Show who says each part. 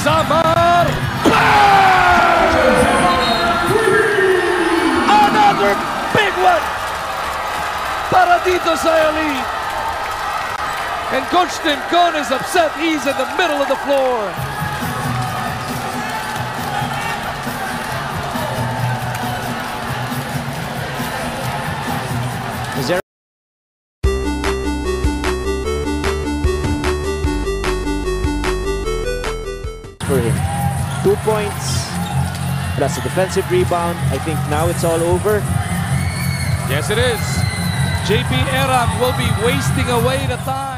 Speaker 1: Samar! Bang! Another big one para dito sa Elite. And Coach Tincon is upset. He's in the middle of the floor.
Speaker 2: For him, 2 points plus a defensive rebound. I think now it's all over.
Speaker 1: Yes, it is. JP Erang will be wasting away the time.